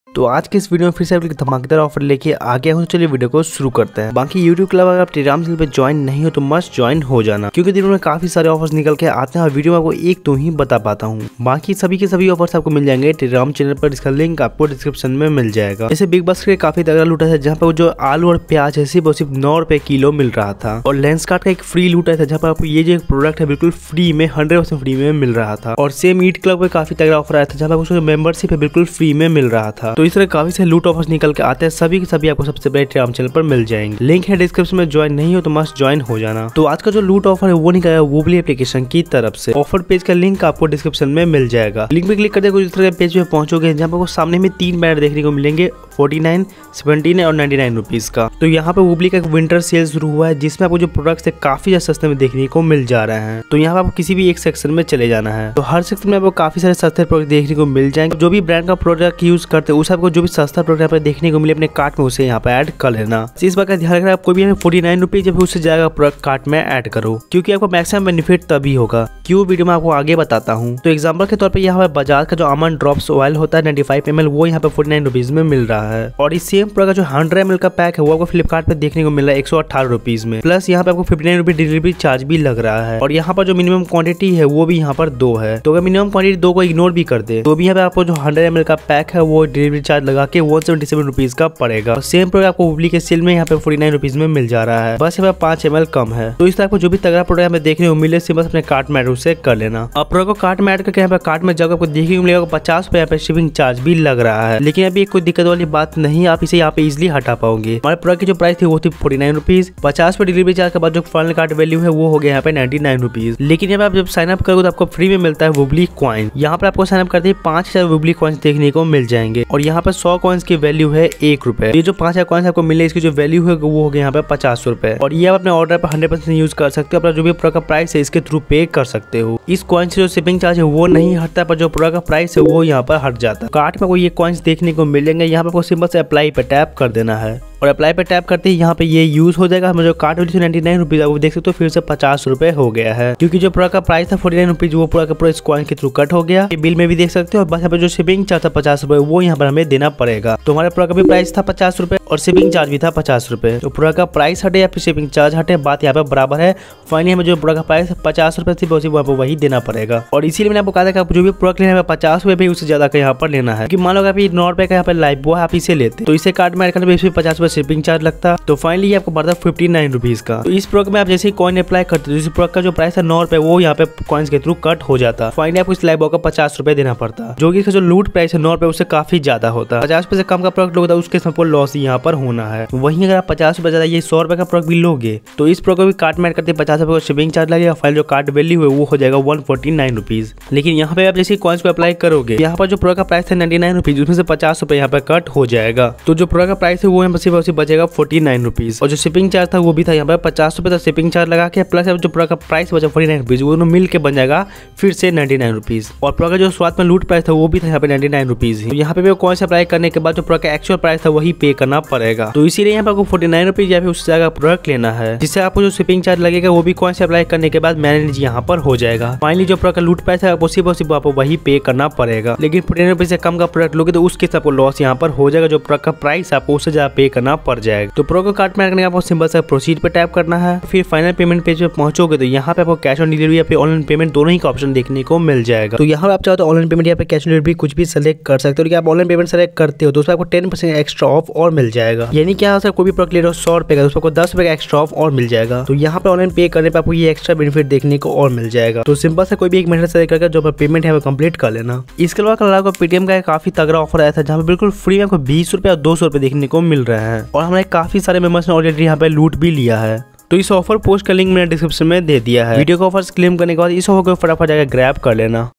तो आज के इस वीडियो में फिर से आपके धमाकेदार ऑफर लेके आ गया हूँ। चलिए वीडियो को शुरू करते हैं। बाकी यूट्यूब क्लब अगर आप टेलीग्राम चैनल पे ज्वाइन नहीं हो तो मस्ट ज्वाइन हो जाना, क्योंकि दिनों में काफी सारे ऑफर्स निकल के आते हैं और वीडियो में आपको एक तो ही बता पाता हूँ। बाकी सभी के सभी ऑफर्स आपको मिल जाएंगे टेलीग्राम चैनल पर, इसका लिंक आपको डिस्क्रिप्शन में मिल जाएगा। जैसे बिग बास्केट के काफी तगड़ा लूटा था जहाँ पर जो आलू और प्याज है सिर्फ 9 रुपए किलो मिल रहा था, और लेंसकार्ट का एक फ्री लूटा था जहाँ पर आपको ये जो प्रोडक्ट है बिल्कुल फ्री में 100% फ्री में मिल रहा था। और सेम ईट क्लब पे काफी तगड़ा ऑफर आया था जहाँ पर उसको मेंबरशिप है बिल्कुल फ्री में मिल रहा था। तो इस तरह काफी से लूट ऑफर्स निकल के आते हैं, सभी के सभी आपको सबसे पहले टेलीग्राम चैनल पर मिल जाएंगे। लिंक है डिस्क्रिप्शन में, ज्वाइन नहीं हो तो मस्ट ज्वाइन हो जाना। तो आज का जो लूट ऑफर है वो निकला वूबली एप्लीकेशन की तरफ से। ऑफर पेज का लिंक आपको डिस्क्रिप्शन में मिल जाएगा। लिंक पे क्लिक करते कुछ इस तरह के पेज पे पहुंचोगे जहाँ पर सामने में 3 बैनर देखने को मिलेंगे, 49, 17 और 99 रुपीज का। तो यहाँ पे वूबली का एक विंटर सेल शुरू हुआ है जिसमें आपको जो प्रोडक्ट्स है काफी ज्यादा सस्ते में देखने को मिल जा रहे हैं। तो यहाँ पे आपको किसी भी एक सेक्शन में चले जाना है। तो हर सेक्शन में आपको काफी सारे सस्ते प्रोडक्ट देखने को मिल जाएंगे। जो भी ब्रांड का प्रोडक्ट यूज करते हैं उस आपको जो भी सस्ता प्रोडक्ट यहाँ पे देखने को मिले अपने कार्ट में उसे यहाँ पे ऐड कर लेना। इस बात का ध्यान रखना, आपको भी 49 रुपीज जब उससे जाएगा प्रोडक्ट कार्ट में ऐड करो, क्योंकि आपको मैक्सिमम बेनिफिट तभी होगा। क्यों वीडियो में आपको आगे बताता हूँ। तो एग्जाम्पल के तौर पर यहाँ पे बजाज का जो आमंड ड्रॉप्स ऑयल होता है 95 ml वो यहाँ पे 49 रुपीज में मिल रहा है। और इस सेम प्रोडक्ट जो 100 ml का पैक है वो आपको फ्लिपकार्ट पे देखने को मिल रहा है 118 रुपीज में। प्लस यहाँ पे आपको 59 रुपीज डिलीवरी चार्ज भी लग रहा है। और यहाँ पर जो मिनिमम क्वांटिटी है वो भी यहाँ पर 2 है। तो अगर मिनिमम क्वांटिटी 2 को इग्नोर भी कर दे तो भी यहाँ पे आपको जो 100 ml का पैक है वो डिलीवरी चार्ज लगा के 177 रुपीज का पड़ेगा। और सेम प्रोडक्ट आपको वूबली के सेल में यहाँ पे 49 रुपीज में मिल जा रहा है, बस यहाँ पे 5 ml कम है। तो इस तरह को जो भी तगड़ा प्रोडक्ट हमें देखने को मिले बस अपने कार्ट में ऐड उसे कर लेना। अब प्रोडक्ट को कार्ट में ऐड करके यहाँ पे कार्ट में जगह आपको देखने को मिलेगा 50 रुपए यहाँ पे शिपिंग चार्ज भी लग रहा है। लेकिन अभी कोई दिक्कत वाली बात नहीं, आप इसे यहाँ पे इजिली हटा पाओगे। हमारे प्रोडक्ट की जो प्राइस थी वो थी 49 रुपीज, 50 पे डिलीवरी चार्ज के बाद जो फाइनल कार्ट वैल्यू है वो हो गया यहाँ पे 99 रुपीज। लेकिन यहाँ पे आप जब साइन अप करोगे तो आपको फ्री में मिलता है वूबली कॉइन। यहाँ पर आपको साइन अप करते ही 5000 वूबली कॉइन्स देखने को मिल जाएंगे। और यहाँ पर 100 कॉइन्स की वैल्यू है 1 रुपए। ये जो 5000 कॉइन्स आपको मिले इसकी जो वैल्यू है वो हो गया यहाँ पे 50 रुपए। और ये आप अपने ऑर्डर पर 100% यूज कर सकते हो। अपना जो भी प्रोडक्ट का प्राइस है इसके थ्रू पे कर सकते हो। इस कॉइन से जो शिपिंग चार्ज है वो नहीं हटता, पर जो प्रोडक्ट का प्राइस है वो यहाँ पर हट जाता है। कार्ट में आपको ये कॉइन्स देखने को मिलेंगे। यहाँ पे आपको सिंपल से अप्लाई पे टैप कर देना है और अप्लाई पे टैप करते ही यहाँ पे ये यूज हो जाएगा। हमें जो कार्ट वैल्यू 99 रुपीज वो देख सकते हो फिर से 50 रुपए हो गया है, क्योंकि जो प्रोडक्ट का प्राइस था 49 रुपीज वो पूरा का पूरा इस कॉइन के थ्रू कट हो गया। बिल में भी देख सकते हो। बस यहाँ पे जो शिपिंग चार्ज था 50 रुपए वो यहाँ पर हमें देना पड़ेगा। तो हमारे प्रोडक्ट का भी प्राइस था 50 रुपए और शिपिंग चार्ज भी था 50 रुपए। तो प्रोडक्ट का प्राइस हटे या फिर शिपिंग चार्ज हटे, बात यहाँ पे बराबर है। फाइनली हमें जो प्रोडक्ट का प्राइस 50 रुपए थी वहाँ पर वही देना पड़ेगा। और इसीलिए मैंने आपको कहा था कि आप जो भी प्रोडक्ट लेना है 50 रुपए भी उससे ज्यादा का यहाँ पर लेना है। कि मान लो आप 9 रुपए का यहाँ पे लाइफ बॉय आप इसे लेते तो इसे कार्ड में ऐड करने पे 50 रुपए शिपिंग चार्ज लगता। तो फाइनली आपको पड़ता है 59 रुपीज का। तो इस प्रोडक्ट में आप जैसे ही कॉइन अप्लाई करते हो, इस प्रोडक्ट का जो प्राइस है 9 रुपए वो यहाँ पे कॉइन्स के थ्रू कट हो जाता। फाइनली आपको इस लाइफ बॉय का 50 रुपए देना पड़ता, जो कि इसका जो लूट प्राइस है 9 रुपए उससे काफी ज्यादा होता है। 50 रुपए से कम का प्रोडक्ट लोगे तो उसके सबको लॉस यहाँ पर होना है। वहीं अगर आप 50 रुपए ज्यादा ये 100 रुपए का प्रोडक्ट भी लोगे तो इस प्रोडक्ट को भी कार्ट में ऐड करते 50 रुपए शिपिंग चार्ज लगेगा। फाइल जो कार्ट वैल्यू है वो हो जाएगा 149 रुपीज। लेकिन यहाँ पे आप जैसे कॉइन्स को अप्लाई करोगे यहाँ पर जो प्रोडक्ट का प्राइस है 99 रुपीज उसमें से 50 रुपए यहाँ पे कट हो जाएगा। तो जो प्रोडक्ट का प्राइस है वो यहाँ पर सिर्फ बचेगा 49 रुपीज। और जो शिपिंग चार्ज था वो भी था यहाँ पे 50 रुपए था शिपिंग चार्ज लगा के, प्लस जो प्रोडक्ट का प्राइस बचा 49 रुपीज वो दोनों मिल के बन जाएगा फिर से 99 रुपीज। और प्रोडक्ट जो स्वाद में लूट प्राइस था वो भी था यहाँ पे 99 रुपीज। तो यहाँ पे कॉइन्स अप्लाई करने के बाद जो प्रोडक्ट का एक्चुअल प्राइस था वही पे करना पड़ेगा। तो इसीलिए यहाँ पे आपको 49 रुपीज या फिर उससे ज्यादा प्रोडक्ट लेना है, जिससे आपको जो शिपिंग चार्ज लगेगा वो भी कॉइन्स अप्लाई करने के बाद मैनेज यहाँ पर हो जाएगा। फाइनली जो प्रोडक्ट का लूट प्राइस है आपको सिर्फ आपको वही पे करना पड़ेगा। लेकिन 49 रुपीज से कम का प्रोडक्ट लोगे तो उसके आपको लॉस यहाँ पर हो जाएगा। जो प्रोडक्ट का प्राइस आपको उससे ज्यादा पे करना पड़ जाएगा। तो प्रोडक्ट को कार्ट में रखने का आपको सिंपल से प्रोसीड पे टैप करना है। फिर फाइनल पेमेंट पेज पे पहुंचोगे तो यहाँ पे आपको कैश ऑन डिलीवरी या फिर ऑनलाइन पेमेंट दोनों ही का ऑप्शन देखने को मिल जाएगा। तो यहाँ पे आप चाहो तो ऑनलाइन पेमेंट या फिर कैश ऑन डिलीवरी कुछ भी सेलेक्ट कर सकते हो। लेकिन आप ऑनलाइन पेमेंट सेलेक्ट करते हो तो उसमें आपको 10% एक्स्ट्रा ऑफ और मिल जाएगा। यानी क्या कोई भी प्रोडक्ट ले रहे हो 100 रुपए का तो उसको 10 रुपए का एक्स्ट्रा ऑफ और मिल जाएगा। तो यहाँ पे ऑनलाइन पे करने पर आपको ये एक्स्ट्रा बेनिफिट देखने को और मिल जाएगा। तो सिंपल से कोई भी एक मेथड सेलेक्ट करके जो पेमेंट है वो कंप्लीट कर लेना। इसके अलावा कल आपको पेटीएम का काफी तगड़ा ऑफर आया था जहाँ पे बिल्कुल फ्री में आपको 20 रुपए और 200 रुपए देखने को मिल रहे हैं। और हमारे काफी सारे मेंबर्स ने ऑलरेडी यहाँ पे लूट भी लिया है। तो इस ऑफर पोस्ट का लिंक मैंने डिस्क्रिप्शन में दे दिया है। वीडियो को ऑफर्स क्लेम करने के बाद इस ऑफर को फटाफट जाकर ग्रैब कर लेना।